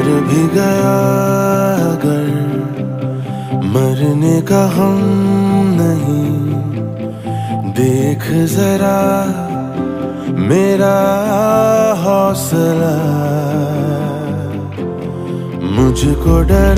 मर भी गया अगर मरने का हम नहीं, देख जरा मेरा हौसला, मुझको डर